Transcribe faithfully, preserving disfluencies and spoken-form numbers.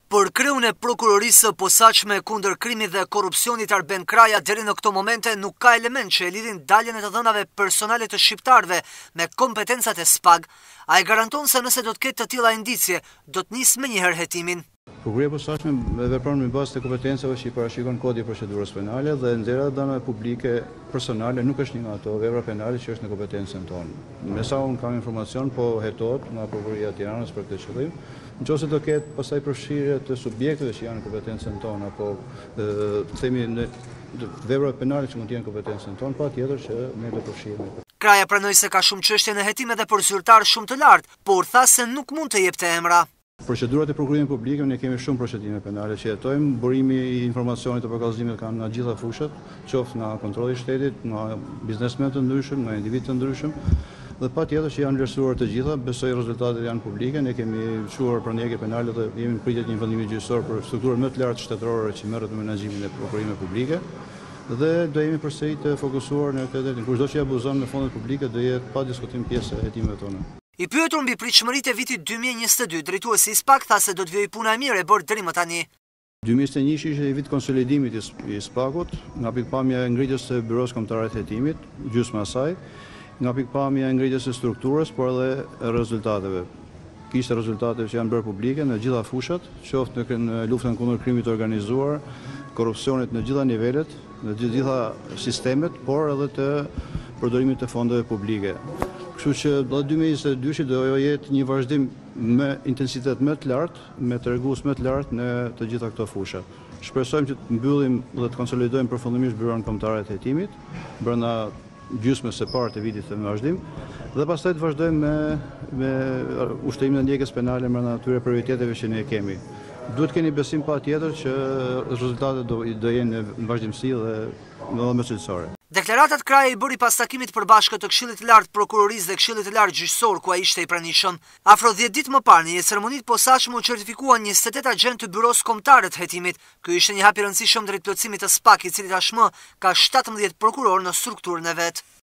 Për kryun e prokurorisë së posaçme kundër krimit dhe korrupsionit Arben Kraja deri në këto momente nuk ka element që e lidhin daljen e të dhënave personale të shqiptarëve me kompetencat e SPAG. Ai garanton se nëse do të ketë të tilla indicje, do të nisë menjëherë hetimin. Prokuria e posaçme vepron në bazë të kompetencave që i parashikon Kodi i procedurës penale dhe nxjerrja e dhënave publike personale nuk është një nga ato vepra penale që është në kompetencën tonë. Me sa unë kam informacion, po hetohet nga Prokuria e Tiranës për këtë qëllim. Nëse do ketë pastaj përfshirje të subjekteve që janë në kompetencën tonë apo themi në vepra penale që mund të jenë në kompetencën tonë, patjetër që ne do përfshiremi. Kraja pranoi se ka shumë çështje në hetim edhe për zyrtar shumë të lartë, por tha se nuk mund të jepte emra. Procedurat e prokurimit publik, ne kemi shumë procedime penale që jetojmë, burimi i informacionit të përkallëzimit kanë nga gjitha fushat, qoftë nga kontrolli i shtetit, nga biznesmen të ndryshëm, nga individ të ndryshëm, dhe patjetër që janë vlerësuar të gjitha, besoj rezultatet janë publike, ne kemi çuar përndjekje penale dhe jemi në pritje të një vendimi gjyqësor për strukturën më të lartë shtetërore që merret me menaxhimin e prokurimit publike. Dhe do jemi përsëri të fokusuar në këtë, kushdo që abuzon me fondet publike do jetë pa diskutim pjesë e hetimeve tona. I pyetur mbi pritshmëritë e vitit dy mijë e njëzet e dy, drejtuesi i SPAG tha se do të vijë puna e mirë e bërë deri më tani. dy mijë e njëzet e një ishte i vit konsolidimit i SPAG-ut, nga pikpamja e ngritjes së Byros Kombëtare të Hetimit, gjysma e saj, nga pikpamja e ngritjes së strukturës, por edhe rezultateve. Kishte rezultate që janë bërë publike në gjitha fushat, qoftë në luftën kundër krimit të organizuar, korrupsionit në gjitha nivelet, në gjitha sistemet, por edhe të përdorimit të fondeve publike. Kështu që dy mijë e njëzet e dy do jetë një vazhdim me intensitet më të lartë, me tregues më të lartë në të gjitha këto fusha. Shpresojmë që të mbyllim dhe të konsolidojmë përfundimisht Byron Kombëtare të Hetimit brenda gjysmës së parë të vitit të vazhdim dhe pastaj të vazhdojmë me, me ushtrimin e ndjekjes penale brenda atyre prioriteteve që ne kemi. Duhet keni besim patjetër që rezultatet do, do jenë në vazhdimsi dhe në më cilësore. Deklaratat Kraja i bëri pas takimit përbashkët të Këshillit të Lartë Prokurorisë dhe Këshillit të Lartë Gjyqësor ku ai ishte i pranishëm. Afro dhjetë ditë më parë, në një ceremoni të posaçme u certifikuan njëzet e tetë agentë të Byros Kombëtare të Hetimit. Ky ishte një hap i rëndësishëm drejt plotësimit të SPAG, i cili tashmë ka shtatëmbëdhjetë prokurorë në strukturën e vet.